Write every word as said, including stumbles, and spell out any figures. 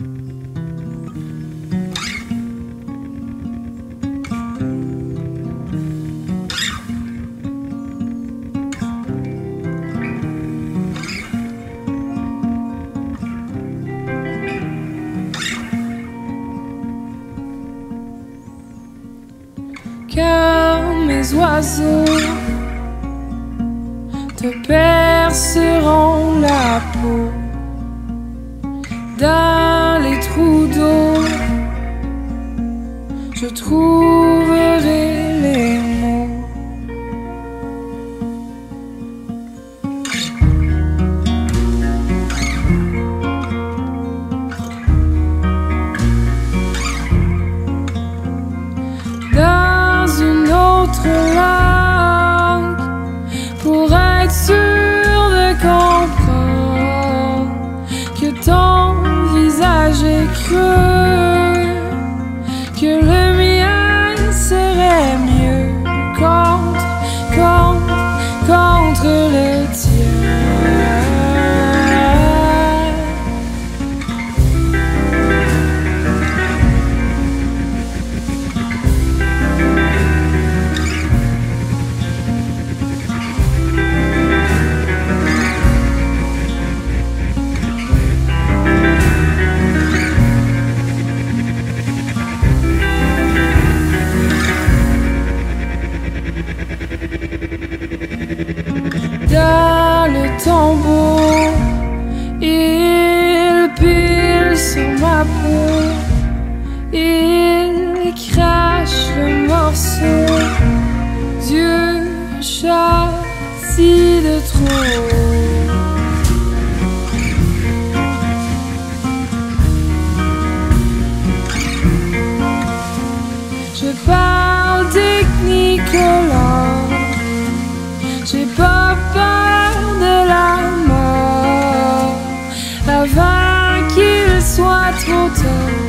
Car mes oiseaux te perceront la peau dans les trous d'eau. Je trouverai les mots. Dans une autre langue, pour être sûr de comprendre que ton visage est creux, que le mien serait mieux contre, contre, contre le tien. Dans le tombeau, il pile sur ma peau, il crache le morceau. Dieu châtie de trop. Je parle Technicolor, j'ai pas peur de la mort avant qu'il soit trop tard.